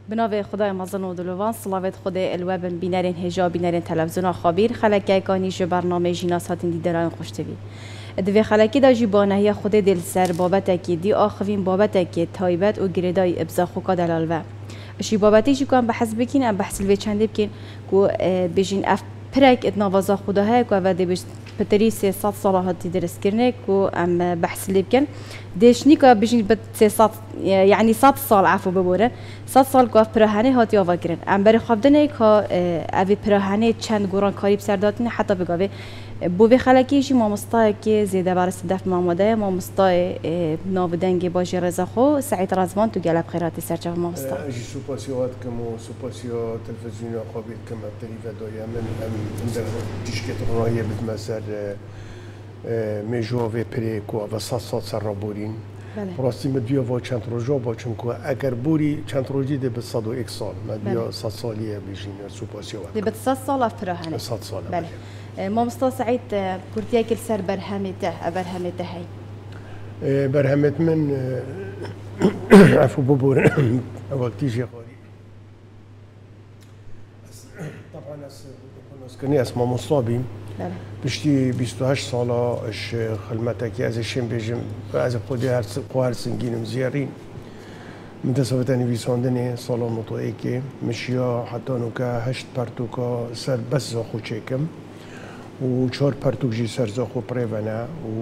بناو خدای مزن و دلوان صلاوات خدای الوبن بینرین هجا بینرین تلویزیون خابیر خلک کانی جو برنامه جیناس هاتین دیداران خوشتوی دوی خلکی دا جی بانهی خود دل سر بابت کی دی آخوین بابت کی تایبت و گریدای ابزا خوکا دلالوه اشی بابتی جی کن بحث بکین ام بحث الوی چنده بکین کو بجین اف پرک اتناوازا خداها کو و دی بج پتری 300 ساله هاتی درس کرنه کو ام بحث اللي بكن ديشني كا بيجي بت 300 يعني 100 سال عفوا ببوره 100 سال كاف برهانه هاتی آوا کرن ام بر خابدنه کا اوی برهانه چند گوران کاری بسرداتنه حتی بگاوه بو به خلکیشی مامستا که زیده برس دف ماماده مامستا ناودنگ باجی رضا خو سعید رزوان تو گلب خیراتی سرچه مامستا اجي سوباسيوات كمو سوباسيو تلفزيون خابير كما تريفا دويا من در تشكيت روايه بتمثل ميجو في بري كو وسط سرابورين راستی مدیا و چند روزا با چون که اگر بوری چند روزی ده به 101 سال مدیا 100 سالیه بیشین سوپاسیوات ده به 100 سال افرهانه 100 سال بله مامستا سعید کورتیا کل سر برهمته هی برهمت من عفو ببور وقتی شي قاري طبعا اسكني اسمه مصابي بشتي 28 ساله اش خدمتك از شم بيجم از خودي هر قوار سنگين مزيارين منتسبة نویساندن سالا مطوعی مشیا حتی نوکا 8 پرتوکا سر بس زاخو چکم و 4 پرتوک جی سر زاخو پریونه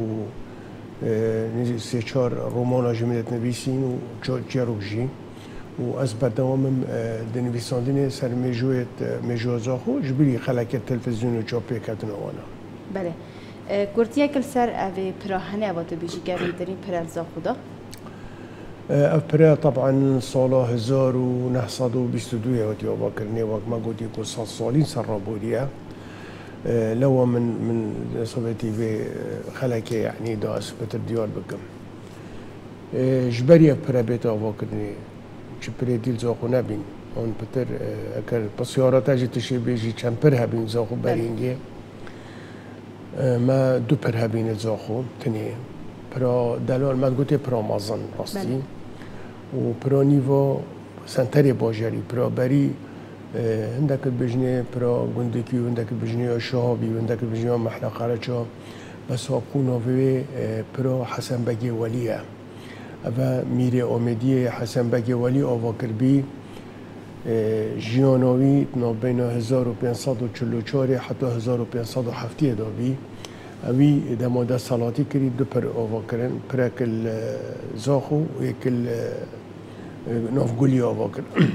و 3-4 رومانا جمعیت نویسین و 4 جی و از بردوامم دنویساندن سر میجوه زاخو جبری خلک تلفزیون و چاپی کردن آوانا بله گرتیه کل سر اوی پراهنه و تو بیشی گرم دارین پرال زاخو دا؟ افرا طبعا صاله 1922 وقتی آبا کرنه وقت ما قلت يكون 100 سالين سرابوريا لو من صبتي في خلك يعني داس بتر ديار بكم جبري افرا بيت آبا کرنه جبري ديل زاخو نبين اون بتر اگر بسیارات اجی تشی بیجی چند پر هبین زاخو برینگه ما دو پر هبین زاخو تنه پرا دلال من گوته پرا مازن راستی و پرا نیوا سنتری باجری پرا بری هندک بجنه پرا گندکی و هندک بجنه شهابی و هندک بجنه محل خرچا بس آقونا و پرا حسن بگی ولیه و میره آمدی حسن بگی ولی آوا کربی جیانوی بین 1544 حتی 1507 دابی اوی دماده سلاتی کرد دو پر آوا کرن پرکل زاخو و یکل نافگولی آوا کرن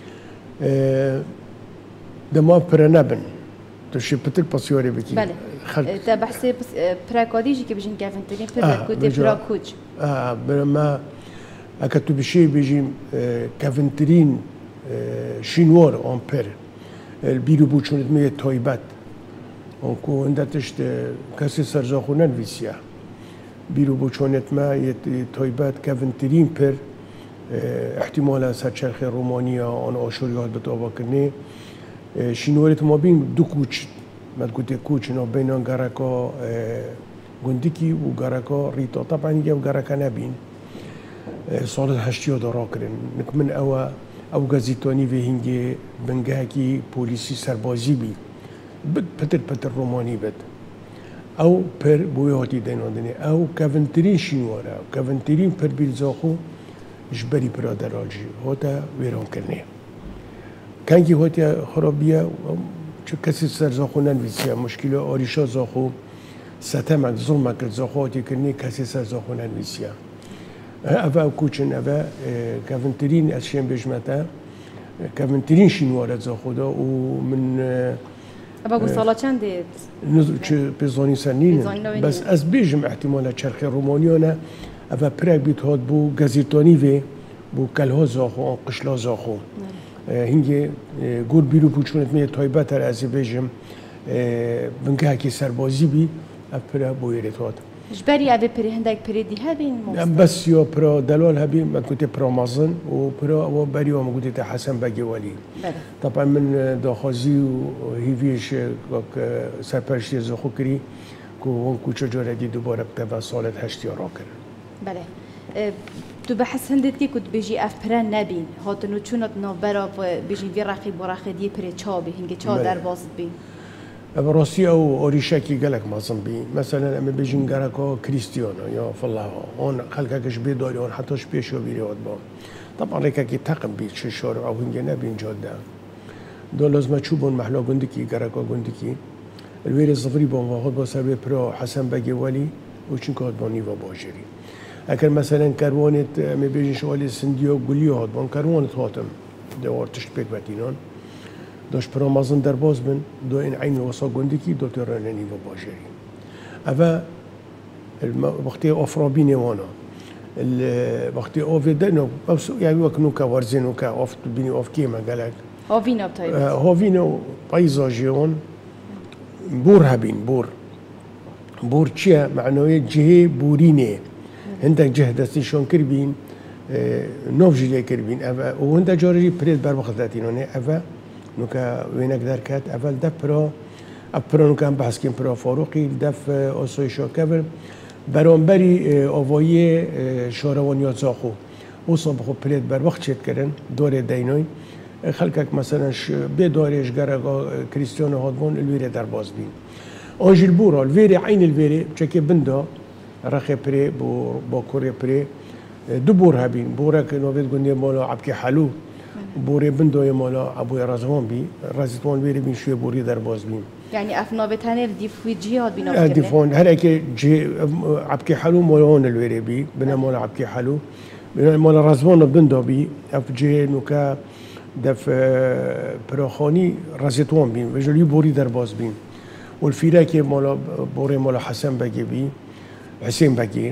دما پر نبن تو شپتل پاسیاری بکی بله تا بحث پرکادیجی که بجین گفتنی پر کوتی پراکوچ برما اگه تو بشی بجیم گفتنین شینوار آن پر بیرو بوچونت می تایبت اونکو اندتشت کسی سرزاخو ننویسیه بیرو بوچونت ما تایبت گفتنین پر احتمالا سرچرخ رومانیا آن آشوریات بتابا کنه شینوارت ما بین دو کوچ مدگوته کوچ نا بینان گرکا گندکی و گرکا ریتا طبعا یه گرکا نبین سال 80 دارا کرن نکمن او گزیتانی و هنگی بنگه کی پولیسی سربازی بی پتر رومانی بد او پر بوی هاتی دیناندنی او کونترین شینواره کونترین پر بیلزاخو جبری برادر آجی هاتا ویران کرنه کنگی هاتی خرابیه چه کسی سر زاخو ننویسیه مشکل آریشا زاخو ستمک ظلمک زاخو هاتی کرنه کسی سر زاخو ننویسیه اوه کوچن اوه کونترین از شیم بجمته کونترین شینواره زاخو دا و من ابا سالا چند چه بزانی سنین بس از بیجم احتمالا چرخ رومانیانه اوه پرک بیت هاد بو گزیتانی و بو کلها زاخو قشلا زاخو هنگی گور بیرو بوچونت می تایبت هر از بیجم بنگه که سربازی بی اف پرک بویرت هاد جبری اوه پری هندک پری دی هبین بس یا پرا دلال هبین من گوته پرا مازن و پرا و بری و من گوته حسن بگی ولی طبعا من داخازی و هیویش سرپرشتی زخو کری که اون کوچه جاردی دوباره بتبه سالت 8 را کرد بله تو بحث هندت که کد بيجي اف پرن نبین هاتنو چونت نوبرا بيجي وی رقی براخی دی پر چا به هنگه چا در باز بین براسي او اوريشاكي قالك ما صنبي مثلا اما بيجين قالكو كريستيانو يا فالله هون خلقكش بيدوري هون حتى شبيشو بيري ودبا طبعا ريكاكي تقم بيت ششور او هنجي نبين جودا دول لازم تشوفون محلو قندكي قالكو قندكي الويري الصفري بون واخد بسبب برو حسن باقي ولي وشنكو هدباني وباجري لكن مثلا كروانت اما بيجين شوالي سنديو قوليو هدبان كروانت هاتم دوار تشتبك باتينان داش برامازن در باز بن دو این عین وسا گندکی دو تراننی و باجری اما وقتی افرابینه وانا وقتی آفیدنو یعنی وقتی که ورزینو که آفت بینی آف کیما قالك هاوینا بتایب هاوینا پایزاجیون بور هبین بور چیه معنوی جهه بورینه هندك جهه دستشون کربین نوف جلی کربین و هندك جاری پرید بر وقت داتینونه اما نوكا وينك دركات أول دبرا أبرا نوكا بحث كين برا فاروقي دف أسوي شاكبر برانبري أوایه شاروانيات زاخو وصبحو بريد بر وقت شد كرن دور دينوي خلقك مثلا بدارش جرقا كريستيانو هادبون الويري در باز بين أنجل بورا الويري عين الويري بشكل بندا رخي بري با كوري بري دو بور هبين بورا كنو بيت قندي مالا عبكي حلو بوری بندوی مالا ابوی رازوان بی رازوان بیری بین شوی بوری در باز بیم یعنی افنابه تنه دیفوی جهاد بینا بکنه دیفون هر اکی عبکی حلو مالا هون الویری بی بنا مالا عبکی حلو بنا مالا رازوان بندو بی اف جه نوکا دف پراخانی رازوان بیم و جلوی بوری در باز بیم والفیره که مالا بوری مالا حسن بگی بی حسین بگی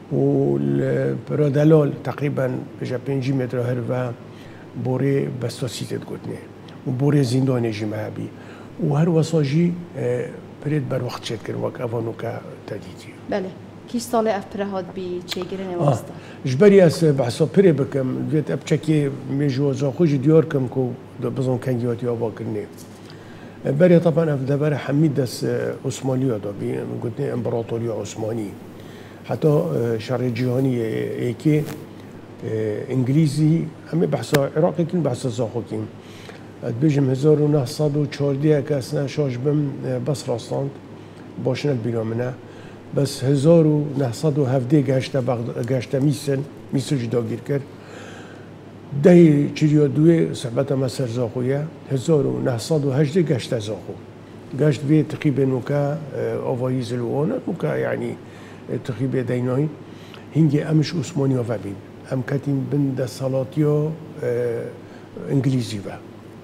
والبرادلال تقریبا بجا 5 متر هر بوري بستوسيتت قلتني وبوري زنداني جماعبي وهر وصاجي بريد بر وقت شد كر وك افانوكا تديتي بله كيش صالح اف برهاد بي تشيجرين واسطه جبري اس بحسب بري بكم فيت ابتشكي ميجو زاخوج ديوركم كو بزون كان جوتي ابا كرني بري طبعا اف دبر حميد دس عثمانيه دو بي قلتني امبراطوريه عثماني حتى شر جهاني ايكي انجليزي همه بحثا عراقي كن بحثا زاخو كن بيجم 1914 كاسنا شاش بم بس راستاند باشنا البينا منه بس 1917 گشته میسن جدا گیر کرد دهی چریا دوی صحبت ما سر زاخویه 1918 گشته زاخو گشت بيه تقريبا نوكا أوفاي زلوانة نوكا يعني تقريبا ديناي هنجي أمش عثماني وفابين أم كاتين بند صلاتيو إنجليزي با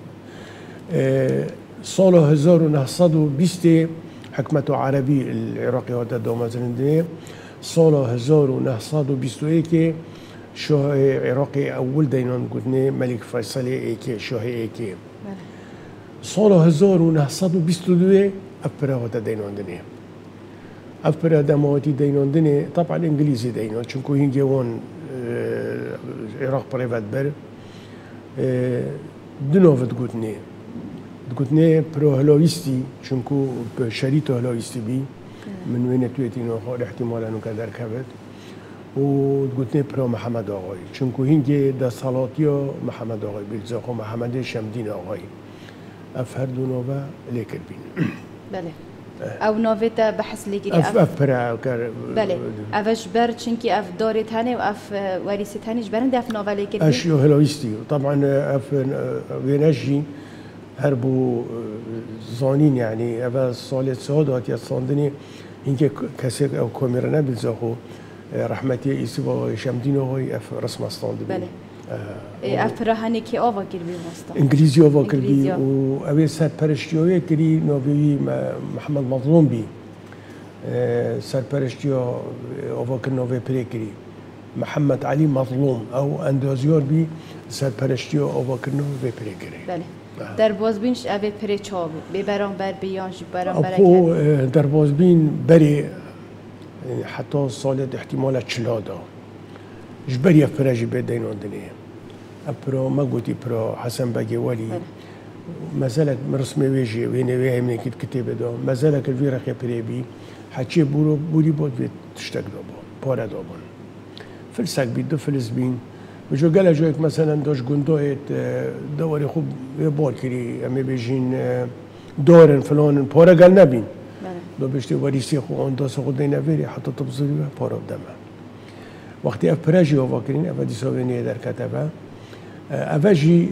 سال 1920 حكمة عربي العراقي هذا دوما زندني سال 1921 شاه عراقي أول دينان قدني ملك فيصل إيكي شاه إيكي سال 1922 أفرا هذا دينان دنيا أفرا دمواتي دينان دنيا طبعا إنجليزي دينان چونكو هنجي وان عراق بريفات بر دنوفت قدني برو هلاويستي چونكو شريط هلاويستي بي من وين تويتينو احتمال انو كدر كبت وقلتني برو محمد آقای چونكو هنجي دا صلاتيو محمد آقای بلزاقو محمد شمدين آقای افهر دو نوبة ليكر بين بله او نوفيتا بحث ليكري اف برا بله افش بر چنكي اف دارت هنه و اف وريست هنه جبرن اف نوفا ليكر بين اشيو هلاويستي طبعا اف وينجي هربو زانين يعني أبا صالة سعودات يصاندني إنك كسر أو كاميرا بلزاخو رحمتي يسوع شمدين هاي أف رسم استاند بله أف رهاني كي أوفا كربي ماستا إنجليزي أوفا كربي وأبي سر برشتيوه كري نبي محمد مظلوم بي سر برشتيو أوفا كرنوفي بريكري محمد علي مظلوم أو أندازيار بي سر برشتيو أوفا كرنوفي بريكري بله در بازبینش اوه پره چا بود به برانبر بیانش برانبر اپو در بازبین بری حتی سالت احتمال چلادا جبری افراجی بدینان دنیا اپرا ما قوتي برا حسن باقي ولي مازالك مرسمي ويجي وين وين من كتب كتاب دا مازالك الفيرق يا بريبي حكي بوري بود تشتاق دابا بارا دابا فلسك بي دو فلس بين بجو قال جوك مثلا دوش قندويت دوري خوب بول كري امي بيجين دورن فلان بورا قال نبين دو بيشتي وريسي خو اون دوس خو دينا فيري حتى تبصري بورا دما وقتی اف پراجی و واکرین اف دیساوینی در کتابه افجی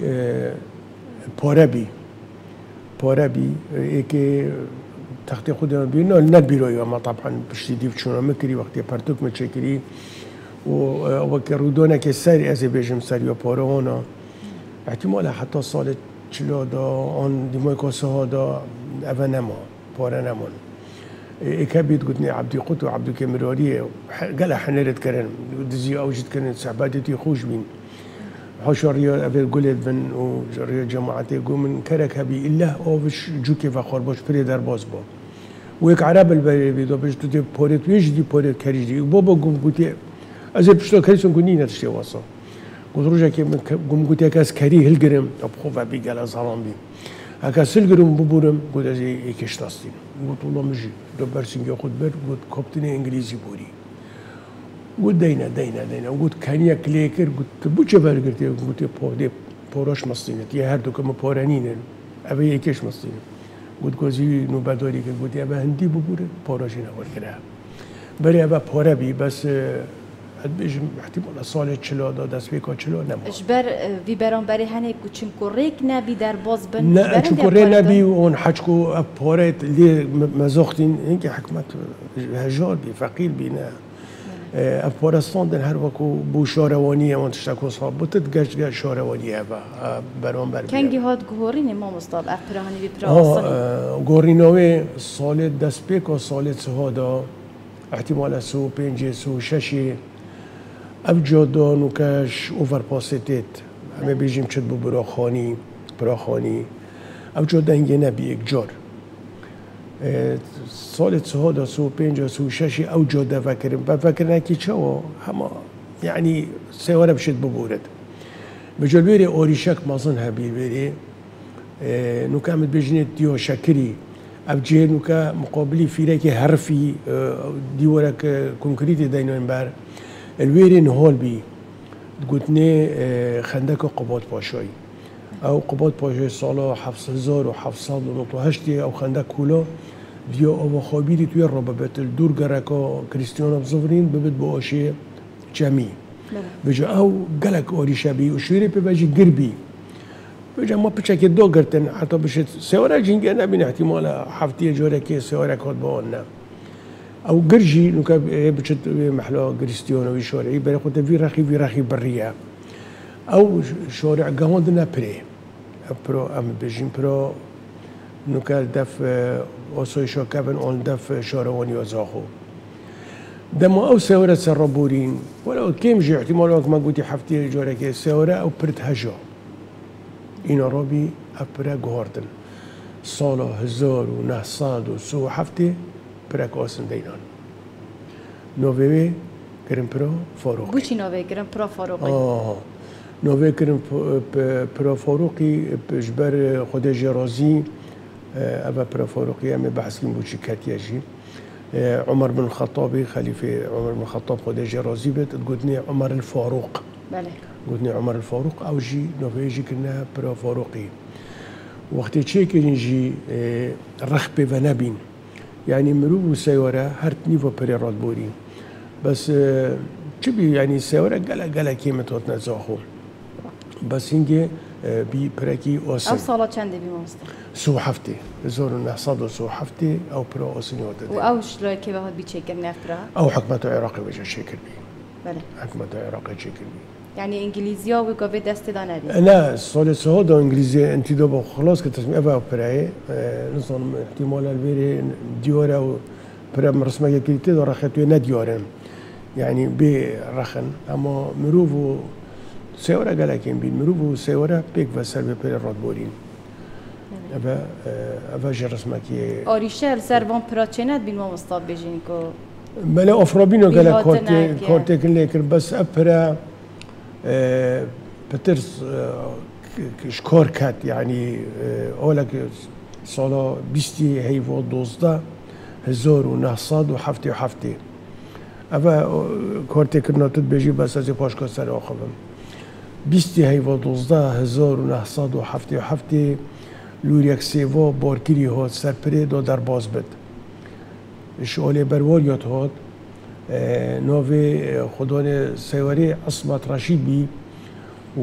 پاره بی که تختی خودم بیرون نه بیروی اما طبعا بشتی دیو چون مکری وقتی پرتوک متشکری و وکرودونه که سری از بیجم سری و پاره اونا احتمالا حتی سال چلو دا آن دیمای کاسه ها دا اول نما پاره نمون اكابيت قلتني عبدي قط وعبدو كاميراريه قال حنرد كرن دزي اوجد كرن سعبادتي خوش بين حوش الرياض ابي قلت بن ورياض جماعتي قوم من كرك هبي الا اوفش جوكي فخور باش فري در باز با ويك عرب البري دو باش تدي بوريت ويجدي بوريت كريجي بابا قوم قلت ازي بشتو كريسون كوني نتشتي واسا قلت روجا كي قوم قلت كاس كري هلقرم ابخو بي قال زرام بي هكا سلقرم ببورم قلت ازي ايكش تاستين قلت والله مجي دو برسنجي خود بر قلت كابتن انجليزي بوري قلت دينا قلت كانيا كليكر قلت بوچه برگرتي قلت دي پوراش مستينت يا هردو كما پورانين ابي ايكش مستين قلت گوزي نوبادوري قلت ابا هندي ببورم پوراش نور كره بري ابا پورا بي بس بيجم احتمال سال چلو دا دست بيكا چلو نما اجبر في بران بري هنه چون كوريك نبي در باز بن نه چون كوري نبي اون حجكو ابوريت اللي مزوختين هنك حكمت هجار بي فقير بينا ابورستان دن هر وكو بو شارواني اون تشتكو صاب بوتت گشت شارواني ابا بران بر كنگي هات گهورين ما مستاب اقرهاني بي پراستاني گورينوي سال دست بيكا سال سهادا احتمال سو پنج سو ششي افجادان و کش اوورپاسیتت همه بیجیم چد بو براخانی افجادان یه نبی یک جار سال سهادا سو پنج سو ششی او جاده فکرم که چه همه یعنی سواره بشد ببورد بجال بیره آریشک مازن هبیر بیره نوکه همه بیجنید دیو شکری افجه نوکه مقابلی فیره که حرفی دیوارک کنکریتی دینوین بر الويرين هول بي قلتني خندق قباط باشاي او قباط باشاي سالا 7708 او خندق كولا ديو او خابيري توي الربابات الدور غراكا كريستيانو بزفرين ببد باشي جميع بجا او قلق اوري شبي وشيري ببجي قربي بجا ما بچك دو قرتن حتى بشت سيورا جنگي انا بين احتمال حفتيه جوركي سيورا كود بونا او قرجي نوكا بشت محلو كريستيانو شارعي بري خود في رخي بريه او شارع قهوندنا برو ام بجين برو نوكا دف اوسوي شو كابن اون دف شارواني وزاخو دما او سورة سربورين ولو كيم جي احتمال وقت ما قلتي حفتي جورك سورة او برت هجا اينا ربي ابرا غوردن صالة هزار ونهصاد وسو حفتي برك آسن دينان نووي كرم برا فاروقي بوشي نووي كرم برا فاروقي نووي كرم برا فاروقي بجبر خداجي رازي أبا برا فاروقي أمي بحث كم بوشي كاتياجي عمر بن الخطاب خليفة عمر بن الخطاب خداجي رازي بيت تقولني عمر الفاروق بله قلتني عمر الفاروق أو جي نووي جي كنا برا فاروقي وقت تشيك نجي رخبة ونبين يعني مرو وسيارة هرت نيفو بري راد بوري بس تبي يعني سيارة قلا كيمة توتنا زاخو بس هنجي بي بركي أوسن أو صالة چنده بي مامستا سو حفتي زور نحصد سو حفتي أو برا أوسن يوتا و أو شلوه كي بهاد بي تشيكر نفرها أو حكمة عراقي وجه شكر بي بله حكمة عراقي شكر بي يعني انجليزيا وقافي دست دانه دي لا صالة سهودة انجليزية انتي دوبا خلاص كتسمي افا براي نصن احتمال البيري ديورا و برا مرسمة كريتي دو رخيتو نديورن يعني بي رخن اما مروفو سيورا قالكين بين مروفو سيورا بيك وسر ببير رادبورين افا جرسمة كي آريشة السربان پراچينات بين ما مستاب بيجينيكو ملا افرابينو قالك كورتيكن ليكر بس ابرا بترس شكور كات يعني اولك صالا بيستي هيفو دوزدا هزار ونهصاد وحفتي اوه کارت کرناتت بجی بس از پاشکا سر آخوام 2,127,977 لوریک سیوا بارکری هات سرپره دا در باز بد شعاله برواریات هات ناوی خدان سیوری عصمت رشید بی و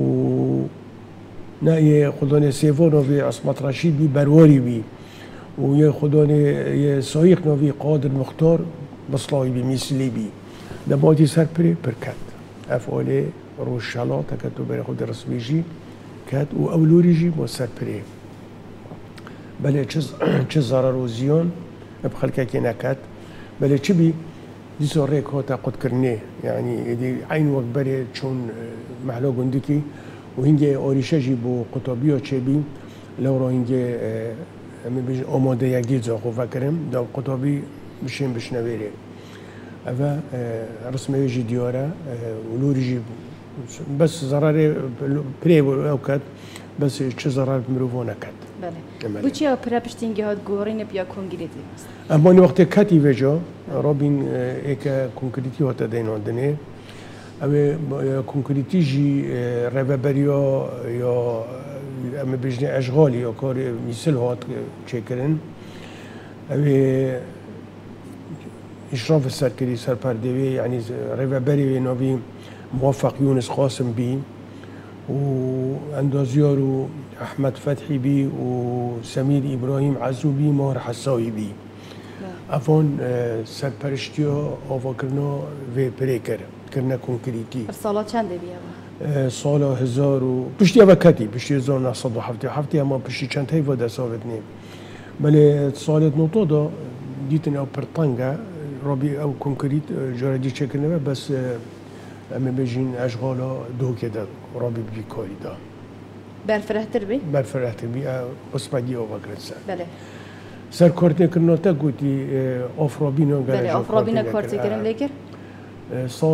نه خدان سیوا ناوی عصمت رشید بی برواری بی و یه خدان یه سایق ناوی قادر مختار بصلاحی بی میسلی بی دماتی سرپره پرکت افعاله روشالات کتو برای خود رسمیجی کت و اولوریجی با سرپره بله چه ضرر و زیان بخلکه که نکت بله چه بی دیسا ریک ها تاقود کرنه یعنی دی عین وقت بره چون محلا گنده کی و هنگه آریشه جی با قطابی ها چه بی لورا هنگه آماده یکی زاخو فکرم دا قطابی بشین بشنویره اوه رسمه جی دیاره ولوری جی بس ضرر پری او کد بس چه ضرر مروفونه کد بله بچه ها پره پشتینگی هات گورین بیا کنگریتی است اما نی وقت کتی وجا رابین ایک کنکریتی هات دینان دنه اوه کنکریتی جی رببریا یا اما بجنه اشغالی یا کار میسل هات چه کرن اوه اشراف سرکری سرپردوی یعنی رببری نوی موفق یونس قاسم بی و اندازیار و احمد فتحی بی و سمیر ابراهیم عزوبی مهر حساوی بی افون سرپرشتی ها آوا کرنا و پریکر کرنا کنکریتی سالا چنده بیا سال 1000 و پشتی اوا کتی پشتی 1977 اما پشتی چند هی ودا ثابت نیم بله سال نوتو دا دیتن او پرتانگا رابی او کنکریت جاردی چکنه بس اما بجین اشغالا دو که داد رابی بی کاری دا برفرهتر بی؟ برفرهتر بی قسمتی آوا کرد سر بله سر کارت کرنا تا گوتی آفرابینا گره بله آفرابینا کارتی کرن لیکر؟ سال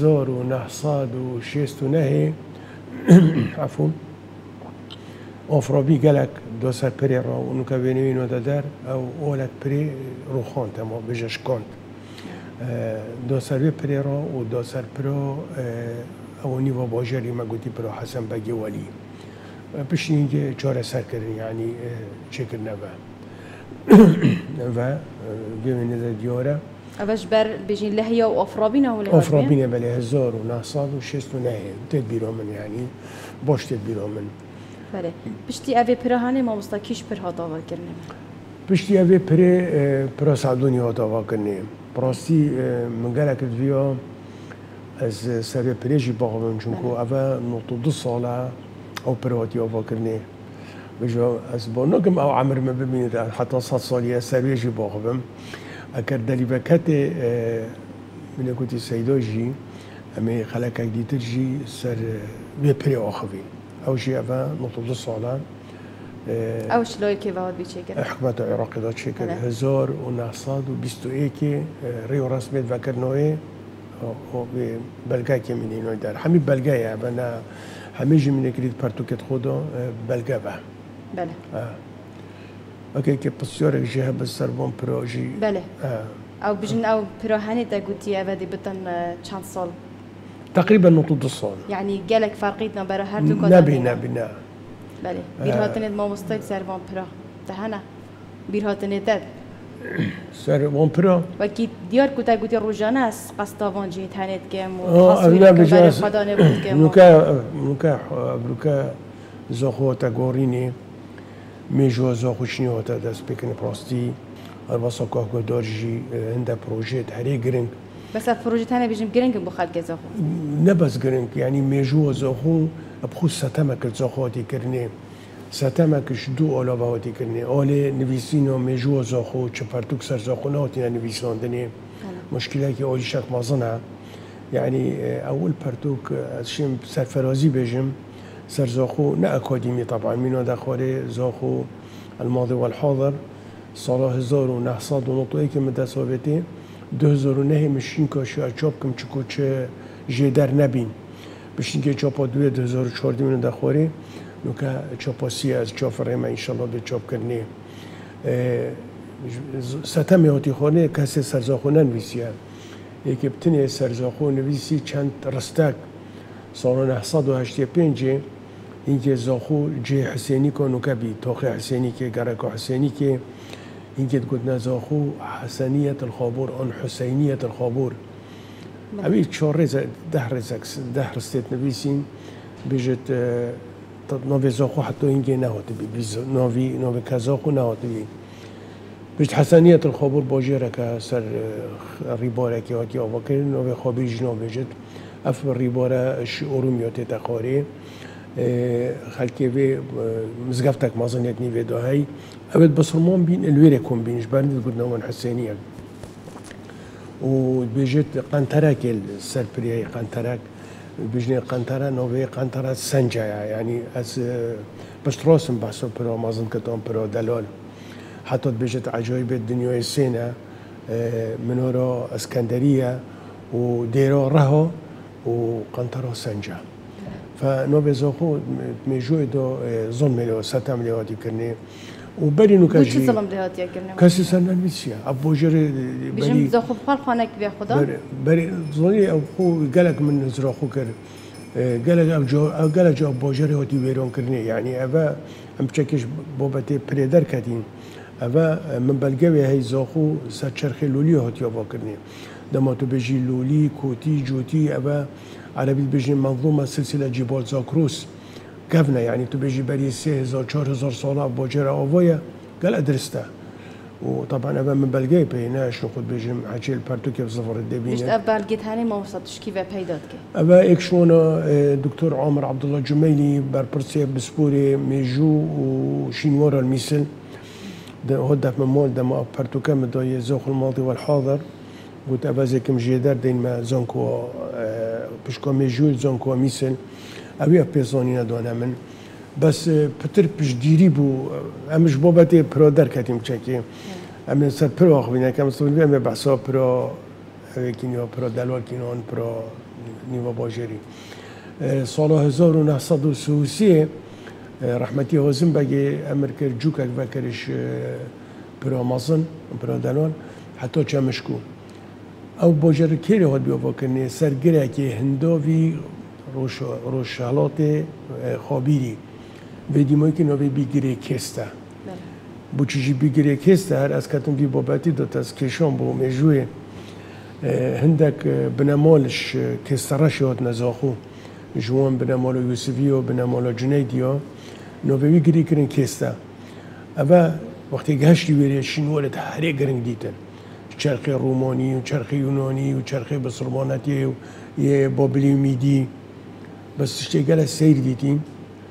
1969 عفوا آفرابی گلک دو سر پری را اونو که بینوینو دادر او اولک پری روخان تمام بجش کند دو سر پری را و دو سر پرا او نیوا باجری ما گوتی پرا حسن بگی ولی بشین که چاره سر کردن یعنی چه کرنه و ببینید دیاره اوش بر بجین لحیا و آفرابینا ولی آفرابینا بله 1969 تدبیرا من یعنی باش تدبیرا من بله پشتی اوی پرهانه ما مستکیش پر ها داوا کرنه پشتی اوی پر سعدونی ها داوا کرنه براستی من گله کرد ویا از سر پریجی باقوم چونکو اوه نقطه 2 ساله او پرهاتی داوا کرنه بجا از با نگم او عمر ما ببینید حتی 100 سالی سر پریجی باقوم اگر دلی بکت من کوتی سیدا جی امی خلاک دیتر جی سر به پری آخوی اوشی اوه نقطه 2 ساله اوش لای که واد بیچه کرد حکومت عراقی داد چه کرد 1921 ریو رسمیت وکرنوی و بلگه که من اینو در همین بلگه بنا همه جی من کرید پرتوکت خدا بلگه با بله اوکی که بسیار جه بسر بام پراجی بله او بجن او پراهنی تا گوتی اوه دی بتن چند سال تقریبا نقطه 2 سال يعني قالك فرقيتنا برا هر دو نبي بله بیرهاتنید ما مستقل سر وان پرا تهنا بیرهاتنید داد سر وان پرا وکی دیار کوتا گوتی روزانه است قصداوان جی تنید کم و تصویر برای خدا نبود کم نوکا زاخو تا گورینی میجوا زاخوشنی هاتا دست بکنه پراستی الباسا که دارجی هنده پروژه هری گرنگ بس البروژه تانه بیجیم گرنگ بخال زاخو نه بس گرنگ یعنی میجوا زاخو ابخو ستمک زاخواتی کرنه ستمکش دو علاوه هاتی کرنه آله نویسینا میجوا زاخو چه پرتوک سر زاخو نهاتی نویساندنه مشکلی که آلی شک مازنه يعني أول برتوك شيم سرفرازي بيجم سر زاخو نا أكاديمي طبعا منو دخوري زاخو الماضي والحاضر صلاة 1900 که مدت ثابته 2009 مشین کاشی اچاب کم چکو چه جدر نبین بشین که چاپا 2014 منو دخوری نو که چاپاسی از چاپ رحمه انشالله به چاپ کرنه ستم هاتی خانه کسی سرزاخو ننویسیه یکی بتنی سرزاخو نویسی چند رستک سال 985 اینکه زاخو جه حسینی کنو کبی تاخ حسینی که گرکو حسینی که اینکه تقول نزاخو حسنیت الخابور آن حسینیت الخابور اوی 4 ده رستت نویسین بجت نوی زاخو حتی اینکه نهاته بی نوی کزاخو نهاته بی بجت حسنیت الخابور باجره که سر ریباره که هاتی آوا کرد نوی خوابی جنا بجت اف ریباره ارومیات تقاری خلکی و مزگفتک مازنیت نیوه داهی اوید بسرمان بین الویره کن بینش برندید گود نوان حسینیه و بجت قنطرک السرپریه قنطرک بجنه قنطره نوه قنطره سنجه يعني از بس راسم بحثا برا مازن كتان برا دلال حتى بجت عجائب الدنيا السنة منورا اسكندرية وديرا رها وقنطرة سنجه فنوه زاخو مجوی دو ظلم له ستم له هاتی کرنه و بری نو کجی چی ظلم له هاتی کرنه کسی سر نمیشه اب بوجر بیشم زاخو بخال خانه کی به خدا بری ظلمی او خو گلک من زراخو کرد گلک او گلک جو بوجر هاتی ویران کرنه یعنی اوا ام چکش بابت پریدر کدین اوا من بلگوی هی زاخو سر چرخ لولی هاتی آوا کرنه دماتو بجی لولی کوتی جوتی اوا عربي بيجي منظومة سلسلة جبال زاكروس كفنا يعني تو بيجي بري 3000 4000 صلاة بوجرة أوفيا قال أدرسته وطبعا أبا من بلقي بيناش نقود بيجي حكي البارتوكي بصفر الدبينة مش أبا لقيت هاني ما وصلتش كيف بيداتك أبا إكشونا دكتور عامر عبد الله الجميلي بربرسيا بسبوري ميجو وشينورا الميسل هدف من مول دما بارتوكا مداية زوخ الماضي والحاضر قلت أبا زيكم جيدار دين ما زنكو بشكو ميجول زنكو ميسل أبي أبيزوني ندونا من بس بتر بجديري بو أمش بابتي برو در كتيم چكي أمي سر برو أخوينا كم سولي أمي بحثا برو كينيو برو دلوال كينون برو نيوا باجري سال 1930 رحمتي هازم بگه امريكا جوكك بكرش برو مازن برو دلوال حتى چمشكو او باجر کلی هات بیاوا کنه سرگره که هنداوی روشالات خابیری بدیمایی که نوی بیگیره کسته بو چیزی بیگیره کسته هر از کتن بی بابتی داد از کشان بو مجوی هندک بنمالش کسترش هات نزاخو جوان بنمال یوسفی و بنمال جنیدیا نوی بیگیره کرن کسته اما وقتی گهشتی ویره شنوالت هره گرنگ دیتن چرخ رومانی و چرخ یونانی و چرخ بسرمانتی و یه بابلی میدی بس اشتغال سیر دیدین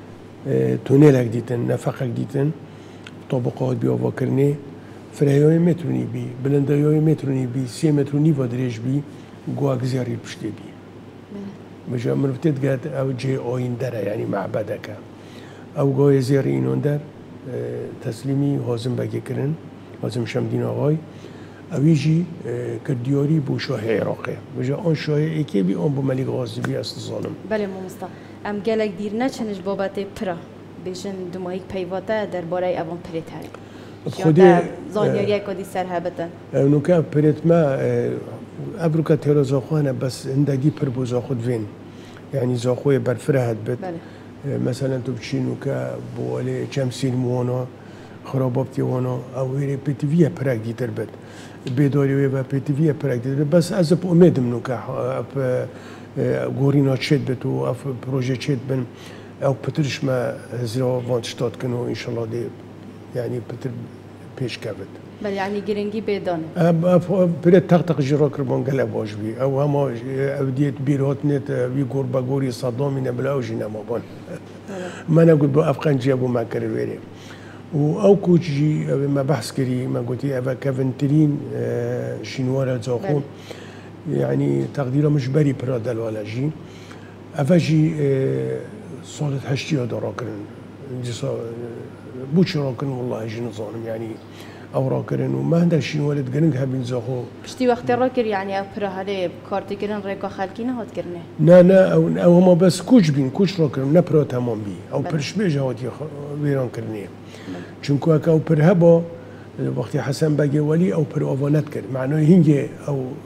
تونلک دیدن نفقک دیدن طبقات بیاوا کرنه فرایای مترونی بی بلندایای مترونی بی 3 متر و نیو درش بی گواگ زیاری پشتی بی بجا مرفتت قد او جه آین داره یعنی معبدک او گوی زیاری اینون در تسلیمی هازم بگی کرن هازم شمدین آقای اویجی کردیاری بو شاه عراقه بجا آن شاه ایکی بی آن بو ملیک غازبی است ظالم بله مامستا ام گلک دیر نچنش بابت پرا بیشن دمایک پیواته در بارای اوان پریت هری خودی زانیاری کدی سرهبتن نوکا پریت ما ابروکا تیرا زاخوانه بس هندگی پر بو زاخود وین یعنی زاخوی برفره هد بد مثلا تو بچی نوکا بو علی چمسیل موانا خرابابتی وانا او هیری پیتویه پرک دیتر بد بیداری و پیتویه پرک دیتر بس از اب امیدم نوکا اب گورینا چید بد و اف پروژه چید بن او پترش ما هزرا وانتشتاد کنو انشالله دی یعنی پتر پیش کبد بله یعنی گرنگی بیدانه برای تق جرا کربان گله باش بی او هما او دیت بیرات نت وی گور با گوری صدامی نبلا او جینا ما بان من اقول با افغان جابو ما کرد ویری و او کوچی ما بحث کری ما قلتی اوه کفنترین شینوار زاخون يعني تقديره مش بري برادل ولا جي افاجي صارت هشتي هذا راكرن بوش راكرن والله جي نظام يعني او راكرن وما عندك شي ولد قرنك هبين زاخو بشتي وقت راكر يعني ابرا هلي كارتي كرن ريكا خالكينا هات كرنه لا او هما بس كوش بين كوش راكرن نبرا تمام بي او برش بيجا هات ويران كرنيه چونكو اك او برهبا وقتی حسن بگه ولی او پر آوانت کرد معنای هنگه او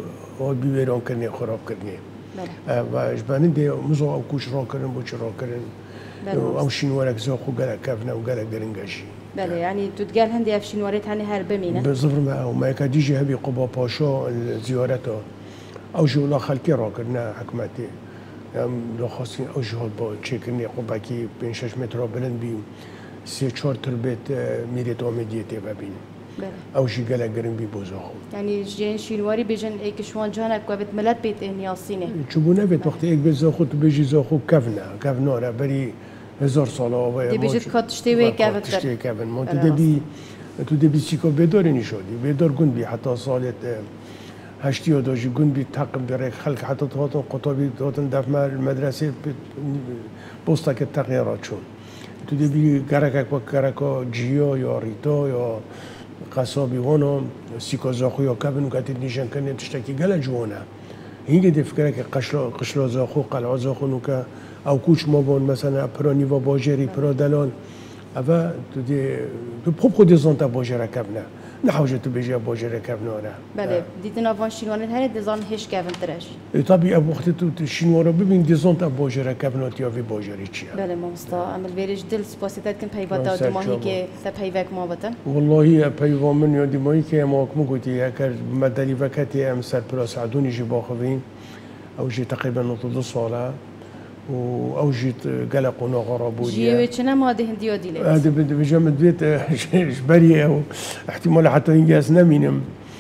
و بیویران کنی خراب کنی و اجبانی دی مزو او کوش را کردن بوچ را کردن او شینوارک زاخو گله کفنه و گله گرنگشی بله يعني تتقال هندي افشينواريت هني هربمينه بالضبط ما وما يكاديجي هبي قبا باشا زيارته او جولا خلقي راكرنا حكمتي لو خاصين او جهال با تشيكني قبا كي بين 6 متر بلند بي 3-4 تربت ميريت اوميديتي بابين او جي قال قرن بي بوزاخو يعني جين شينواري بيجن ايك شوان جانك وبت ملات بيت انياسينه تشوفونا بيت وقت ايك بزاخو تبيجي زاخو كفنا را بري 1000 ساله و دی بیشتر کاتشتی و کافت کاتشتی کافن ما تو دبی سیکو بداری نشودی بدار گند بی حتی سالت 80 داشتی گند بی تقم برای خلق حتی تواتن قطابی تواتن دفع المدرسه بوستا که تغییرات چون تو دبی گرکا جیا یا ریتا یا قصابی وانا سیکو زاخو یا کافن کاتید نشان کنه تشتکی گله جوانا هینگه دفکره که قشلا زاخو قلعه زاخو نوکه او کوچ ما بون مثلا پرانی و باجری پر دلال اوا تو پروپر دیزانتا باجره کبنه نه حاجه تو بيجي باجره كبنه نه بله دیدن وان شینوان هر دیزان هیچ کبن ترش طبعا اب وقت تو شینوارا ببین دیزانتا باجره کبنه یا وی باجری چیه بله ماستا عمل ویرج دل سپاسیت کن پیوات داد ماهی که تا پیوک ما وطن والله پیوام من یادی ماهی که ما کم گویی اگر مدلی وقتی ام سر پلاس عدونی جی باخوین او جی تقریبا 2 ساله و اوجت قلق ونغرابوليا جيوي كنا ما ده هنديو ديلت هذا بجمع بيت جبريه او احتمال حتى انجاز نمينم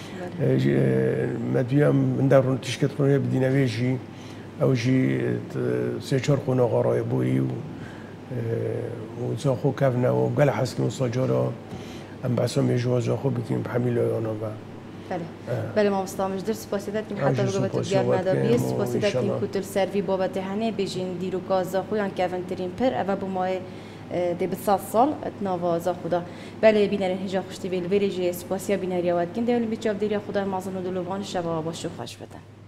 مديام من دار تشكت قناه بدينا بيجي او جي سيشار قناه غرابولي وزاخو كفنا وقال حسن وصاجرا ام بعثهم يجوا زاخو بكين بحميل انا بله بله ما مستعمل درس سپاسیدت کیم حتی لو بابت دیگر مداری سپاسیدت کیم کتل سروی بابت هنه بیشین دیرو کازا خویان کفن ترین پر اول بمای دی 100 سال اتناوا زا خدا بله بینرین هجا خوشتی بیل ویریجی سپاسیا بینریا ودکن دیولی بیچاب دیریا خدا مازن و دلوان شبا باشو خوش بدن